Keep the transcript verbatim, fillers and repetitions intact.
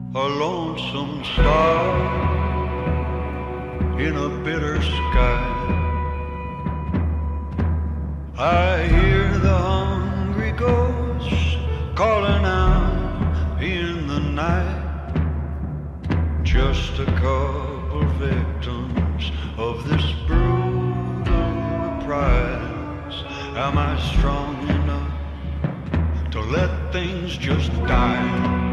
a lonesome star in a bitter sky. I hear the hungry ghosts calling out in the night. Just a couple victims of this brutal reprise. Am I strong enough to let things just die?